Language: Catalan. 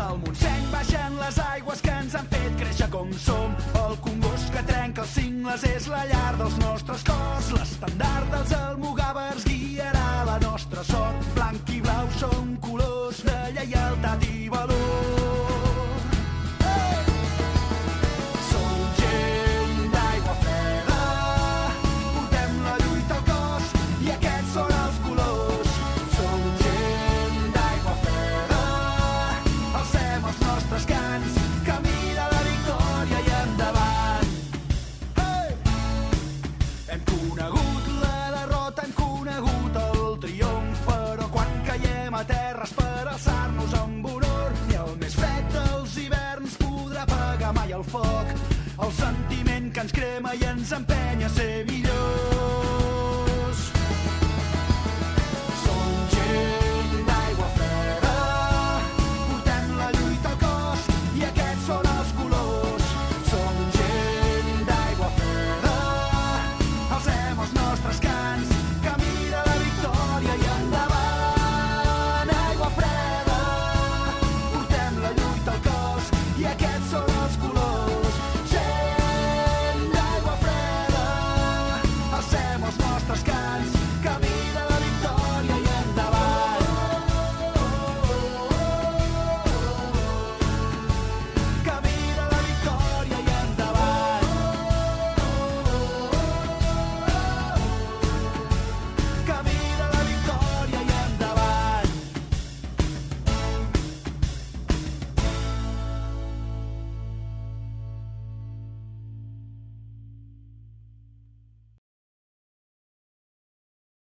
Del Montseny baixen les aigües que ens han fet créixer com som. El Congost que trenca els cingles és la llar dels nostres cors. L'estandard dels almogàvers guiarà la nostra sort. Blanc i blau són colors de lleialtat i valor. Mai el foc, el sentiment que ens crema i ens empenya a ser millor.